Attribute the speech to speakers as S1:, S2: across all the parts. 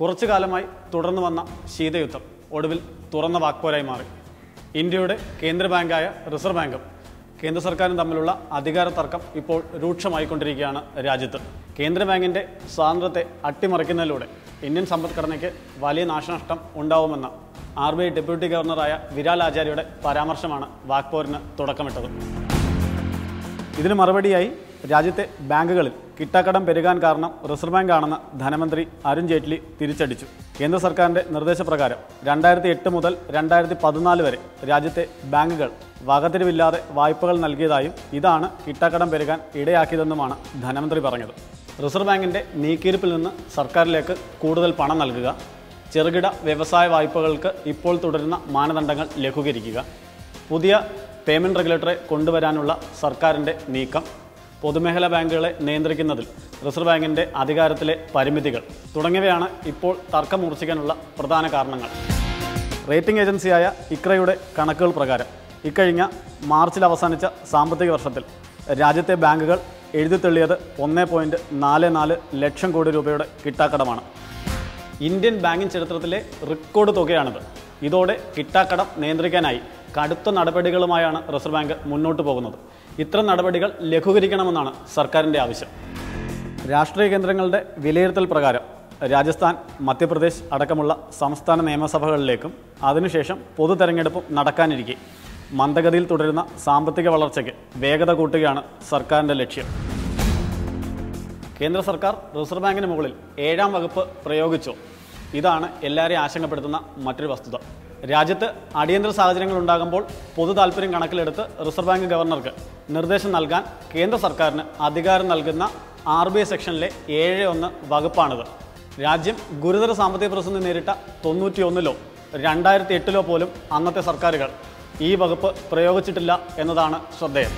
S1: കുറച്ചു കാലമായി തുടർന്നു വന്ന ശീതയുദ്ധം ഒടുവിൽ തുറന്ന വാക്പോരായി മാറി. ഇന്ത്യയുടെ കേന്ദ്ര ബാങ്കായ റിസർവ് ബാങ്കും കേന്ദ്ര സർക്കാരും തമ്മിലുള്ള അധികാര തർക്കം ഇപ്പോൾ രൂക്ഷമായിക്കൊണ്ടിരിക്കുകയാണ് രാജ്യത്ത്. കേന്ദ്ര ബാങ്കിൻ്റെ സ്വാതന്ത്ര്യത്തെ അട്ടിമറിക്കുന്നതിലൂടെ ഇന്ത്യൻ സമ്പദ്ഘടനയ്ക്ക് വലിയ നാശനഷ്ടം ഉണ്ടാവുമെന്ന RBI ഡെപ്യൂട്ടി ഗവർണറായ വിരാൽ ആചാര്യയുടെ പരാമർശമാണ് വാക്പോരിന് തുടക്കമിട്ടത്. ഇതിന് മറുപടിയായി രാജ്യത്തെ ബാങ്കുകളിൽ കിട്ടാക്കടം പെരുകാൻ കാരണം റിസർവ് ബാങ്ക് ആണെന്ന് ധനമന്ത്രി അരുൺ ജെയ്റ്റ്ലി തിരിച്ചടിച്ചു. കേന്ദ്ര സർക്കാരിൻ്റെ നിർദ്ദേശപ്രകാരം 2008 മുതൽ 2014 വരെ രാജ്യത്തെ ബാങ്കുകൾ വകതിരിവില്ലാതെ വായ്പകൾ നൽകിയതായും ഇതാണ് കിട്ടാക്കടം പെരുകാൻ ഇടയാക്കിയതെന്നുമാണ് ധനമന്ത്രി പറഞ്ഞത്. റിസർവ് ബാങ്കിൻ്റെ നീക്കിയിരിപ്പിൽ നിന്ന് സർക്കാരിലേക്ക് കൂടുതൽ പണം നൽകുക, ചെറുകിട വ്യവസായ വായ്പകൾക്ക് ഇപ്പോൾ തുടരുന്ന മാനദണ്ഡങ്ങൾ ലഘൂകരിക്കുക, പുതിയ പേയ്മെൻറ്റ് റെഗുലേറ്ററെ കൊണ്ടുവരാനുള്ള സർക്കാരിൻ്റെ നീക്കം, പൊതുമേഖലാ ബാങ്കുകളെ നിയന്ത്രിക്കുന്നതിൽ റിസർവ് ബാങ്കിൻ്റെ അധികാരത്തിലെ പരിമിതികൾ തുടങ്ങിയവയാണ് ഇപ്പോൾ തർക്കം മൂർച്ഛിക്കാനുള്ള പ്രധാന കാരണങ്ങൾ. റേറ്റിംഗ് ഏജൻസിയായ ഇക്രയുടെ കണക്കുകൾ പ്രകാരം ഇക്കഴിഞ്ഞ മാർച്ചിൽ അവസാനിച്ച സാമ്പത്തിക വർഷത്തിൽ രാജ്യത്തെ ബാങ്കുകൾ എഴുതിത്തള്ളിയത് 1.44 ലക്ഷം കോടി രൂപയുടെ കിട്ടാക്കടമാണ്. ഇന്ത്യൻ ബാങ്കിങ് ചരിത്രത്തിലെ റെക്കോർഡ് തുകയാണിത്. ഇതോടെ കിട്ടാക്കടം നിയന്ത്രിക്കാനായി കടുത്ത നടപടികളുമായാണ് റിസർവ് ബാങ്ക് മുന്നോട്ട് പോകുന്നത്. ഇത്തരം നടപടികൾ ലഘൂകരിക്കണമെന്നാണ് സർക്കാരിൻ്റെ ആവശ്യം. രാഷ്ട്രീയ കേന്ദ്രങ്ങളുടെ വിലയിരുത്തൽ പ്രകാരം രാജസ്ഥാൻ, മധ്യപ്രദേശ് അടക്കമുള്ള സംസ്ഥാന നിയമസഭകളിലേക്കും അതിനുശേഷം പൊതു തെരഞ്ഞെടുപ്പും നടക്കാനിരിക്കെ മന്ദഗതിയിൽ തുടരുന്ന സാമ്പത്തിക വളർച്ചയ്ക്ക് വേഗത കൂട്ടുകയാണ് സർക്കാരിൻ്റെ ലക്ഷ്യം. കേന്ദ്ര സർക്കാർ റിസർവ് ബാങ്കിന് മുകളിൽ 7ാം വകുപ്പ് പ്രയോഗിച്ചോ? ഇതാണ് എല്ലാവരെയും ആശങ്കപ്പെടുത്തുന്ന മറ്റൊരു വസ്തുത. രാജ്യത്ത് അടിയന്തര സാഹചര്യങ്ങൾ ഉണ്ടാകുമ്പോൾ പൊതു താൽപ്പര്യം കണക്കിലെടുത്ത് റിസർവ് ബാങ്ക് ഗവർണർക്ക് നിർദ്ദേശം നൽകാൻ കേന്ദ്ര സർക്കാരിന് അധികാരം നൽകുന്ന RBI സെക്ഷനിലെ 7(1) വകുപ്പാണിത്. രാജ്യം ഗുരുതര സാമ്പത്തിക പ്രതിസന്ധി നേരിട്ട 91-ലോ 2008-ലോ പോലും അന്നത്തെ സർക്കാരുകൾ ഈ വകുപ്പ് പ്രയോഗിച്ചിട്ടില്ല എന്നതാണ് ശ്രദ്ധേയം.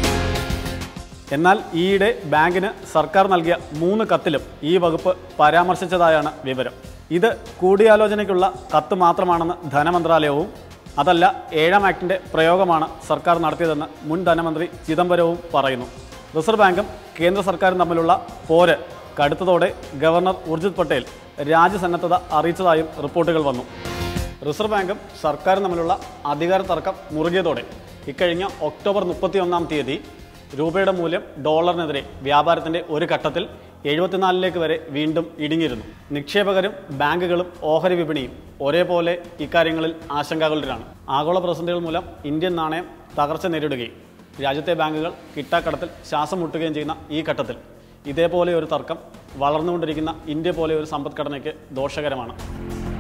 S1: എന്നാൽ ഈയിടെ ബാങ്കിന് സർക്കാർ നൽകിയ 3 കത്തിലും ഈ വകുപ്പ് പരാമർശിച്ചതായാണ് വിവരം. ഇത് കൂടിയാലോചനയ്ക്കുള്ള കത്ത് മാത്രമാണെന്ന് ധനമന്ത്രാലയവും അതല്ല 7ാം ആക്ടിൻ്റെ പ്രയോഗമാണ് സർക്കാർ നടത്തിയതെന്ന് മുൻ ധനമന്ത്രി ചിദംബരവും പറയുന്നു. റിസർവ് ബാങ്കും കേന്ദ്ര സർക്കാരും തമ്മിലുള്ള പോര് കടുത്തതോടെ ഗവർണർ ഉർജിത് പട്ടേൽ രാജ്യസന്നദ്ധത അറിയിച്ചതായും റിപ്പോർട്ടുകൾ വന്നു. റിസർവ് ബാങ്കും സർക്കാരും തമ്മിലുള്ള അധികാര തർക്കം മുറുകിയതോടെ ഇക്കഴിഞ്ഞ ഒക്ടോബർ 31-ാം തീയതി രൂപയുടെ മൂല്യം ഡോളറിനെതിരെ വ്യാപാരത്തിൻ്റെ ഒരു ഘട്ടത്തിൽ 74ലേക്ക് വരെ വീണ്ടും ഇടിഞ്ഞിരുന്നു. നിക്ഷേപകരും ബാങ്കുകളും ഓഹരി വിപണിയും ഒരേപോലെ ഇക്കാര്യങ്ങളിൽ ആശങ്കാകുലരാണ്. ആഗോള പ്രതിസന്ധികൾ മൂലം ഇന്ത്യൻ നാണയം തകർച്ച നേരിടുകയും രാജ്യത്തെ ബാങ്കുകൾ കിട്ടാക്കടത്തിൽ ശ്വാസം മുട്ടുകയും ചെയ്യുന്ന ഈ ഘട്ടത്തിൽ ഇതേപോലെ ഒരു തർക്കം വളർന്നുകൊണ്ടിരിക്കുന്ന ഇന്ത്യ പോലെ ഒരു സമ്പദ്ഘടനയ്ക്ക് ദോഷകരമാണ്.